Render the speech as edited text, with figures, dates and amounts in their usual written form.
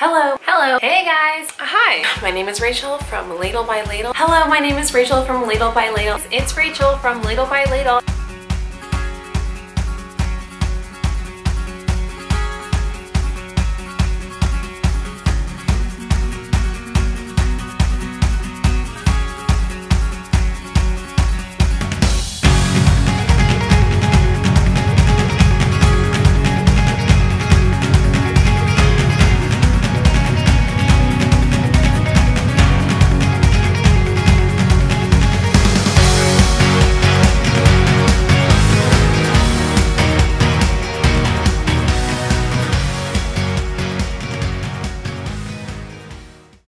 Hello. Hello. Hey guys. Hi. My name is Rachel from Ladle by Ladle. Hello, my name is Rachel from Ladle by Ladle. It's Rachel from Ladle by Ladle.